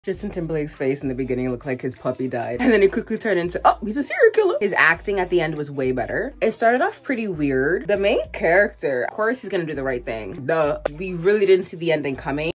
Justin Timberlake's face in the beginning looked like his puppy died. And then it quickly turned into, oh, he's a serial killer. His acting at the end was way better. It started off pretty weird. The main character, of course he's gonna do the right thing. We really didn't see the ending coming.